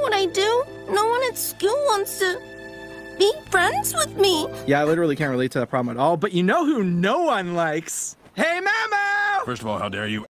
what I do? No one at school wants to be friends with me. Yeah, I literally can't relate to that problem at all, but you know who no one likes? Hey, Mamo! First of all, how dare you?